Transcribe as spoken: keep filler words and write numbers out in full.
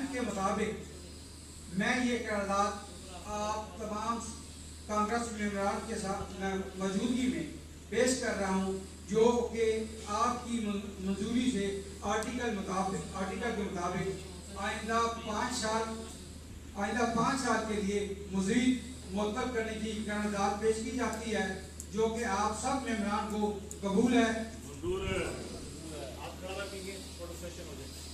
के मुताबिक मैं ये करारदाद आप तमाम कांग्रेस मेंबरान के साथ मौजूदगी में पेश कर रहा हूँ, जो कि आपकी मंजूरी से आर्टिकल मुताबिक आर्टिकल के मुताबिक आइंदा पाँच साल आइंदा पाँच साल के लिए मज़ीद मुअत्तल करने की करारदाद पेश की जाती है, जो कि आप सब मेंबरान को कबूल है।